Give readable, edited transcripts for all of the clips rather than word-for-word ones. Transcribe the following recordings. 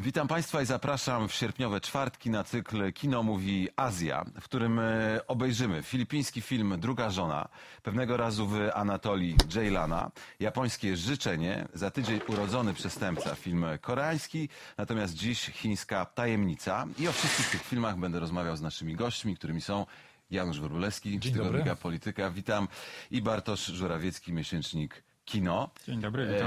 Witam Państwa i zapraszam w sierpniowe czwartki na cykl Kino mówi Azja, w którym obejrzymy filipiński film Druga żona, pewnego razu w Anatolii Dżejlana, japońskie Życzenie, za tydzień Urodzony przestępca, film koreański, natomiast dziś chińska Tajemnica. I o wszystkich tych filmach będę rozmawiał z naszymi gośćmi, którymi są Janusz Wróblewski z tygodnika Polityka, witam, i Bartosz Żurawiecki, miesięcznik Kino. Dzień dobry, witam.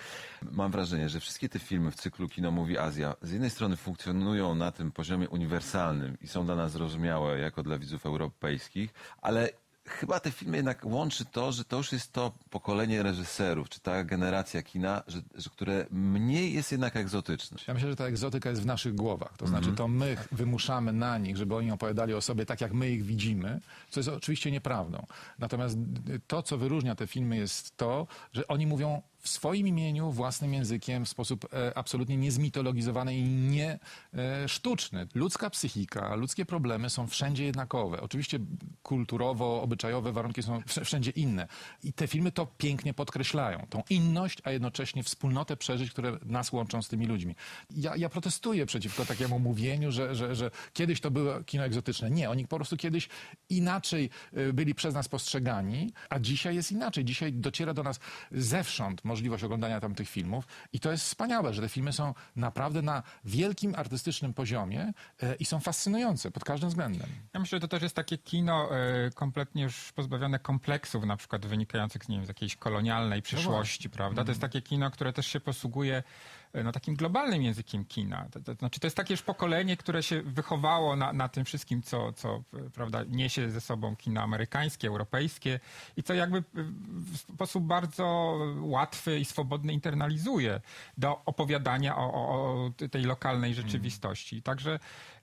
Mam wrażenie, że wszystkie te filmy w cyklu Kino mówi Azja z jednej strony funkcjonują na tym poziomie uniwersalnym i są dla nas zrozumiałe jako dla widzów europejskich, ale chyba te filmy jednak łączy to, że to już jest to pokolenie reżyserów, czy ta generacja kina, które mniej jest jednak egzotyczne. Ja myślę, że ta egzotyka jest w naszych głowach. To znaczy, to my wymuszamy na nich, żeby oni opowiadali o sobie tak, jak my ich widzimy, co jest oczywiście nieprawdą. Natomiast to, co wyróżnia te filmy, jest to, że oni mówią w swoim imieniu, własnym językiem, w sposób absolutnie niezmitologizowany i nie sztuczny. Ludzka psychika, ludzkie problemy są wszędzie jednakowe. Oczywiście kulturowo, obyczajowe warunki są wszędzie inne. I te filmy to pięknie podkreślają. Tą inność, a jednocześnie wspólnotę przeżyć, które nas łączą z tymi ludźmi. Ja protestuję przeciwko takiemu mówieniu, że kiedyś to było kino egzotyczne. Nie, oni po prostu kiedyś inaczej byli przez nas postrzegani, a dzisiaj jest inaczej. Dzisiaj dociera do nas zewsząd możliwość oglądania tamtych filmów i to jest wspaniałe, że te filmy są naprawdę na wielkim artystycznym poziomie i są fascynujące pod każdym względem. Ja myślę, że to też jest takie kino kompletnie już pozbawione kompleksów, na przykład wynikających nie wiem, z jakiejś kolonialnej przyszłości, prawda? To jest takie kino, które też się posługuje takim globalnym językiem kina. To znaczy, to jest takie już pokolenie, które się wychowało na tym wszystkim, co prawda, niesie ze sobą kino amerykańskie, europejskie i co jakby w sposób bardzo łatwy i swobodny internalizuje do opowiadania o tej lokalnej rzeczywistości. Także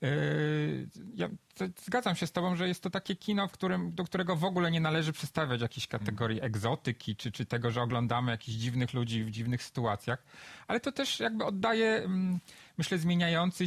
ja zgadzam się z tobą, że jest to takie kino, do którego w ogóle nie należy przystawiać jakiejś kategorii egzotyki, czy tego, że oglądamy jakichś dziwnych ludzi w dziwnych sytuacjach, ale to też jakby oddaje, myślę, zmieniający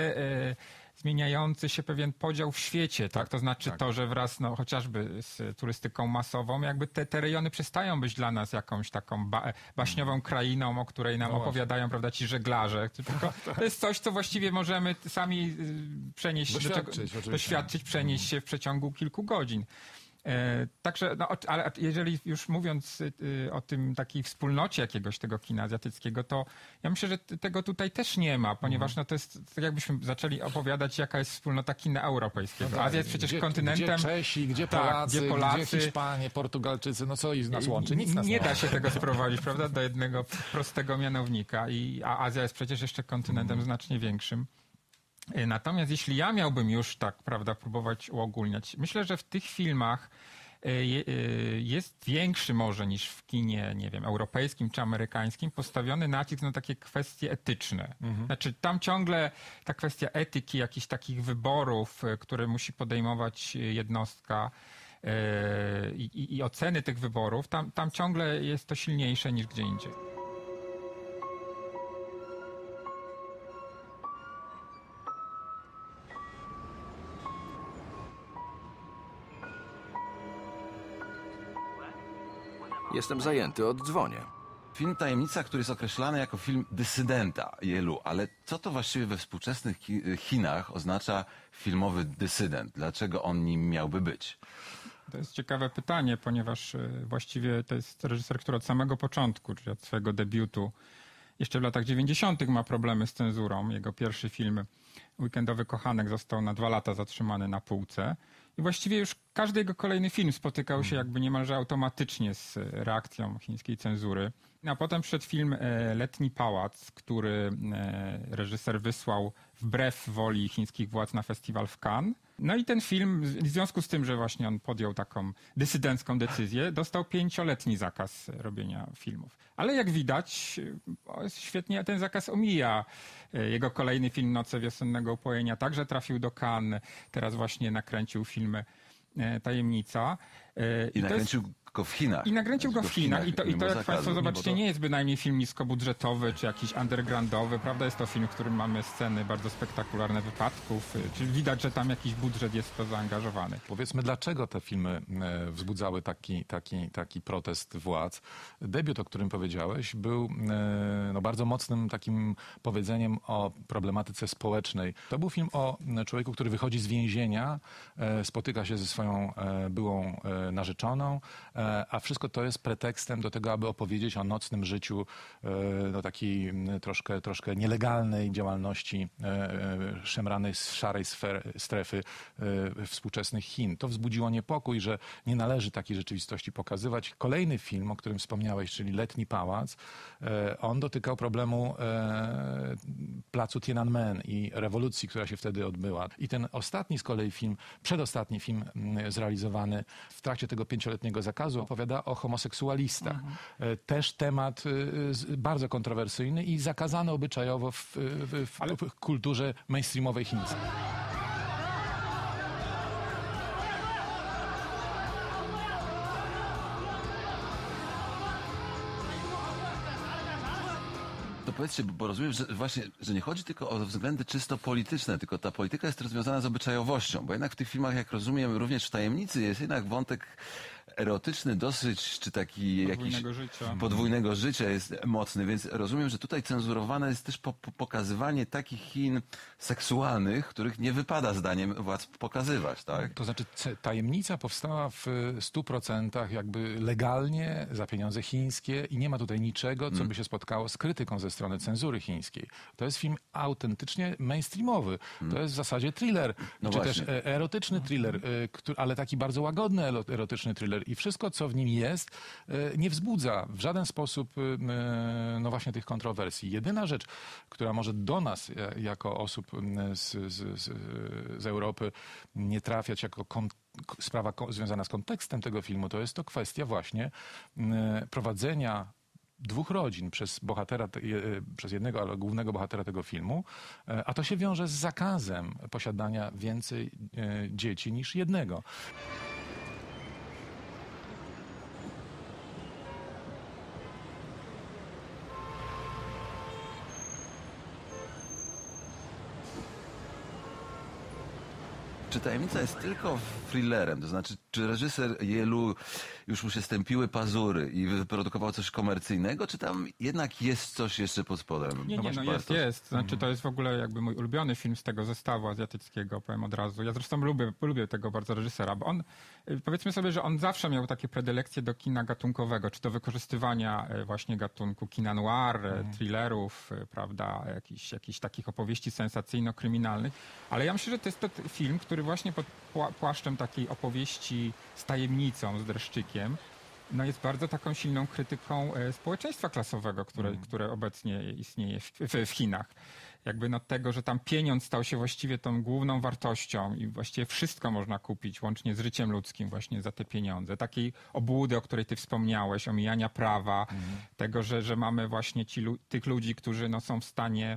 się pewien podział w świecie, tak? To znaczy to, że wraz chociażby z turystyką masową jakby te rejony przestają być dla nas jakąś taką baśniową krainą, o której nam opowiadają, prawda, ci żeglarze. Tylko to jest coś, co właściwie możemy sami przenieść, doświadczyć, przenieść się w przeciągu kilku godzin. Także, ale jeżeli już mówiąc o tym takiej wspólnocie jakiegoś tego kina azjatyckiego, to ja myślę, że tego tutaj też nie ma, ponieważ to jest tak jakbyśmy zaczęli opowiadać, jaka jest wspólnota kina europejskiego. Azja jest przecież kontynentem... Gdzie Czesi, gdzie Polacy, gdzie Hiszpanie, Portugalczycy, co ich nas łączy? Nic nas nie da się tego sprowadzić, prawda, do jednego prostego mianownika, a Azja jest przecież jeszcze kontynentem znacznie większym. Natomiast jeśli ja miałbym już tak, prawda, próbować uogólniać, myślę, że w tych filmach jest większy może niż w kinie, nie wiem, europejskim czy amerykańskim postawiony nacisk na takie kwestie etyczne. Znaczy tam ciągle ta kwestia etyki, jakichś takich wyborów, które musi podejmować jednostka i oceny tych wyborów, tam ciągle jest to silniejsze niż gdzie indziej. Jestem zajęty, oddzwonię. Film Tajemnica, który jest określany jako film dysydenta Jelu, ale co to właściwie we współczesnych Chinach oznacza filmowy dysydent? Dlaczego on nim miałby być? To jest ciekawe pytanie, ponieważ właściwie to jest reżyser, który od samego początku, czyli od swojego debiutu, jeszcze w latach 90. ma problemy z cenzurą. Jego pierwszy film, Weekendowy kochanek, został na 2 lata zatrzymany na półce. I właściwie już każdy jego kolejny film spotykał się jakby niemalże automatycznie z reakcją chińskiej cenzury. A potem przyszedł film Letni Pałac, który reżyser wysłał wbrew woli chińskich władz na festiwal w Cannes. No i ten film, w związku z tym, że właśnie on podjął taką dysydencką decyzję, dostał 5-letni zakaz robienia filmów. Ale jak widać, świetnie ten zakaz omija. Jego kolejny film Noce wiosennego upojenia także trafił do Cannes. Teraz właśnie nakręcił film Tajemnica. I nakręcił tylko w Chinach. I nakręcił go w Chinach. I to mimo jak zakazu. Państwo zobaczycie, nie jest bynajmniej film niskobudżetowy, czy jakiś undergroundowy, prawda? Jest to film, w którym mamy sceny bardzo spektakularne wypadków, czyli widać, że tam jakiś budżet jest w to zaangażowany. Powiedzmy, dlaczego te filmy wzbudzały taki protest władz. Debiut, o którym powiedziałeś, był bardzo mocnym takim powiedzeniem o problematyce społecznej. To był film o człowieku, który wychodzi z więzienia, spotyka się ze swoją byłą narzeczoną, a wszystko to jest pretekstem do tego, aby opowiedzieć o nocnym życiu, takiej troszkę nielegalnej działalności szemranej z szarej strefy współczesnych Chin. To wzbudziło niepokój, że nie należy takiej rzeczywistości pokazywać. Kolejny film, o którym wspomniałeś, czyli Letni Pałac, on dotykał problemu placu Tiananmen i rewolucji, która się wtedy odbyła. I ten ostatni z kolei film, przedostatni film zrealizowany w trakcie tego 5-letniego zakazu opowiada o homoseksualistach. Też temat bardzo kontrowersyjny i zakazany obyczajowo w kulturze mainstreamowej chińskiej. To powiedzcie, bo rozumiem, że właśnie, że nie chodzi tylko o względy czysto polityczne, tylko ta polityka jest rozwiązana z obyczajowością, bo jednak w tych filmach, jak rozumiem, również w Tajemnicy jest jednak wątek erotyczny dosyć, czy taki podwójnego życia jest mocny, więc rozumiem, że tutaj cenzurowane jest też pokazywanie takich Chin seksualnych, których nie wypada zdaniem władz pokazywać, tak? To znaczy Tajemnica powstała w 100% jakby legalnie, za pieniądze chińskie i nie ma tutaj niczego, co by się spotkało z krytyką ze strony cenzury chińskiej. To jest film autentycznie mainstreamowy. To jest w zasadzie thriller, czy też erotyczny thriller, ale taki bardzo łagodny erotyczny thriller. I wszystko, co w nim jest, nie wzbudza w żaden sposób właśnie tych kontrowersji. Jedyna rzecz, która może do nas, jako osób z Europy, nie trafiać jako sprawa związana z kontekstem tego filmu, to jest to kwestia właśnie prowadzenia dwóch rodzin przez bohatera, przez jednego, ale głównego bohatera tego filmu, a to się wiąże z zakazem posiadania więcej dzieci niż jednego. Czy Tajemnica jest tylko thrillerem? To znaczy, czy reżyser Jelu już mu się stępiły pazury i wyprodukował coś komercyjnego, czy tam jednak jest coś jeszcze pod spodem? Nie, jest. Znaczy, to jest w ogóle jakby mój ulubiony film z tego zestawu azjatyckiego, powiem od razu. Ja zresztą lubię tego bardzo reżysera, bo on, powiedzmy sobie, że on zawsze miał takie predylekcje do kina gatunkowego, czy do wykorzystywania właśnie gatunku kina noir, thrillerów, prawda, jakichś takich opowieści sensacyjno-kryminalnych, ale ja myślę, że to jest to film, który właśnie pod płaszczem takiej opowieści z tajemnicą, z dreszczykiem, no jest bardzo taką silną krytyką społeczeństwa klasowego, które obecnie istnieje w Chinach. Jakby tego, że tam pieniądz stał się właściwie tą główną wartością i właściwie wszystko można kupić, łącznie z życiem ludzkim właśnie za te pieniądze. Takiej obłudy, o której ty wspomniałeś, omijania prawa, tego, że mamy właśnie tych ludzi, którzy są w stanie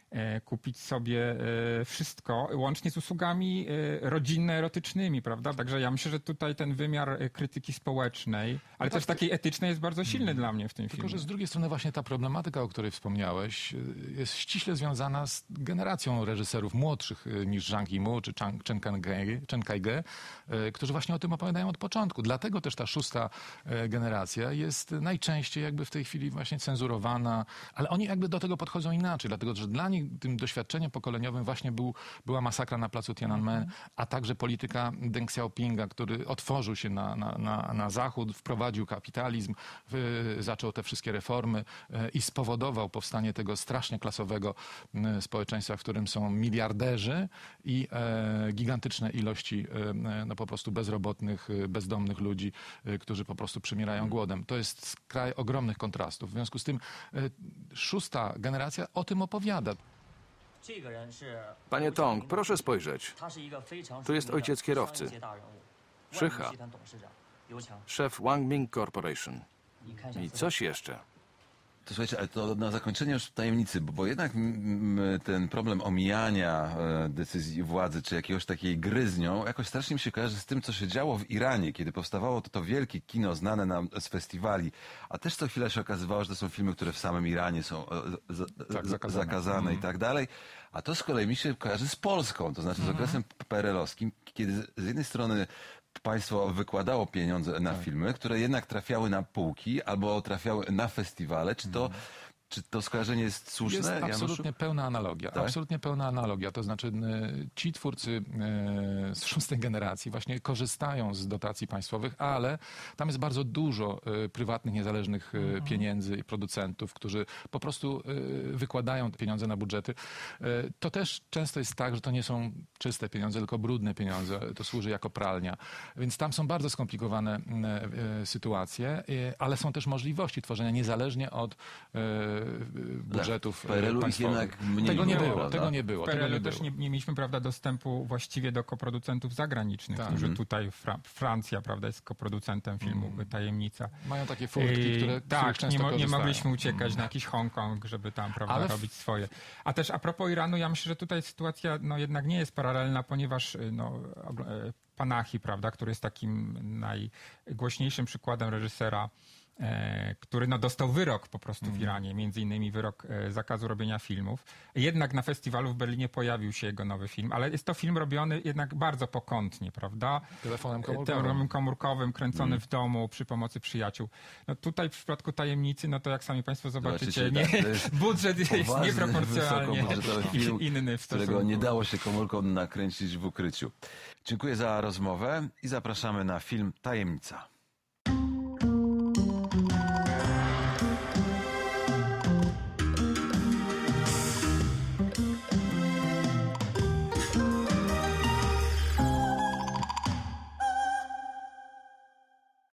kupić sobie wszystko, łącznie z usługami rodzinno-erotycznymi, prawda? Także ja myślę, że tutaj ten wymiar krytyki społecznej, ale też takiej etycznej jest bardzo silny dla mnie w tym filmie. Tylko, że z drugiej strony właśnie ta problematyka, o której wspomniałeś, jest ściśle związana z generacją reżyserów młodszych niż Zhang Yimou czy Chen Kaige, którzy właśnie o tym opowiadają od początku. Dlatego też ta szósta generacja jest najczęściej jakby w tej chwili właśnie cenzurowana, ale oni jakby do tego podchodzą inaczej, dlatego że dla nich tym doświadczeniem pokoleniowym właśnie była masakra na placu Tiananmen, a także polityka Deng Xiaopinga, który otworzył się na Zachód, wprowadził kapitalizm, zaczął te wszystkie reformy i spowodował powstanie tego strasznie klasowego społeczeństwa, w którym są miliarderzy i gigantyczne ilości po prostu bezrobotnych, bezdomnych ludzi, którzy po prostu przymierają głodem. To jest kraj ogromnych kontrastów. W związku z tym szósta generacja o tym opowiada. Panie Tong, proszę spojrzeć. Tu jest ojciec kierowcy. Szycha. Szef Wang Ming Corporation. I coś jeszcze. To słuchajcie, ale to na zakończenie już tajemnicy, bo jednak ten problem omijania decyzji władzy, czy jakiegoś takiej gry z nią, jakoś strasznie mi się kojarzy z tym, co się działo w Iranie, kiedy powstawało to wielkie kino znane nam z festiwali, a też co chwilę się okazywało, że to są filmy, które w samym Iranie są zakazane i tak dalej. A to z kolei mi się kojarzy z Polską, to znaczy z okresem PRL-owskim, kiedy z jednej strony państwo wykładało pieniądze na filmy, które jednak trafiały na półki albo trafiały na festiwale. Czy to skojarzenie jest słuszne, Jest Januszu? absolutnie pełna analogia. Tak? Absolutnie pełna analogia. To znaczy ci twórcy z 6. generacji właśnie korzystają z dotacji państwowych, ale tam jest bardzo dużo prywatnych, niezależnych pieniędzy i producentów, którzy po prostu wykładają te pieniądze na budżety. To też często jest tak, że to nie są czyste pieniądze, tylko brudne pieniądze. To służy jako pralnia. Więc tam są bardzo skomplikowane sytuacje, ale są też możliwości tworzenia niezależnie od budżetów W PRL-u ich państwowych. jednak mniej Tego nie było, było, prawda? tego nie było. W Tego PRL-u nie też było. nie mieliśmy, prawda, dostępu właściwie do koproducentów zagranicznych, Tak. którzy tutaj, Francja, prawda, jest koproducentem filmu Tajemnica. Mają takie furtki, których tak, często nie korzystają. mogliśmy uciekać na jakiś Hongkong, żeby tam, prawda, Ale robić swoje. A też a propos Iranu, ja myślę, że tutaj sytuacja no, jednak nie jest paralelna, ponieważ no, Panahi, prawda, który jest takim najgłośniejszym przykładem reżysera, który no, dostał wyrok po prostu w Iranie, między innymi wyrok zakazu robienia filmów. Jednak na festiwalu w Berlinie pojawił się jego nowy film, ale jest to film robiony jednak bardzo pokątnie, prawda? Telefonem komórkowym. Telefonem komórkowym, kręcony w domu przy pomocy przyjaciół. No tutaj w przypadku Tajemnicy, no to jak sami państwo zobaczycie, tak, to jest budżet jest poważny, nieproporcjonalnie wysokobudżetowy film, inny w którego stosunku. nie dało się komórką nakręcić w ukryciu. Dziękuję za rozmowę i zapraszamy na film Tajemnica.